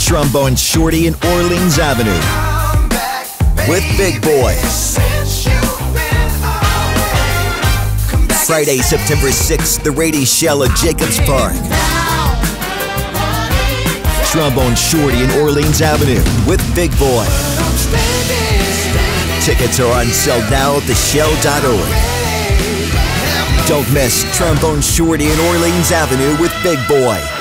Trombone Shorty in Orleans Avenue with Big Boi. Friday, September 6th, the Rady Shell at Jacobs Park. Trombone Shorty in Orleans Avenue with Big Boi. Tickets are on sale now at theshell.org. Don't miss Trombone Shorty in Orleans Avenue with Big Boi.